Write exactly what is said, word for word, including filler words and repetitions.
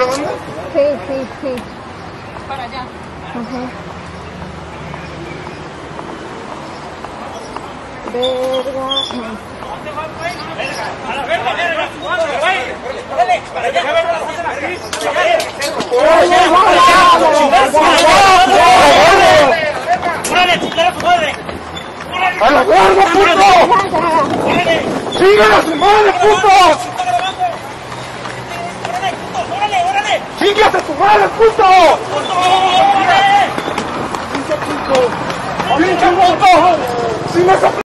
grabando? Sí, sí, sí. Para allá. Ajá. Verga. No. A la verga, verga. Dale, para allá. ¡Órale, chingada su madre! ¡A la verga, puto! ¡Órale! ¡Sigan a su madre, puto! ¡Órale, puto! ¡Órale, órale! ¡Chingas a tu madre, puto! ¡Órale! ¡Pinche puto! ¡Pinche puto! ¡Si me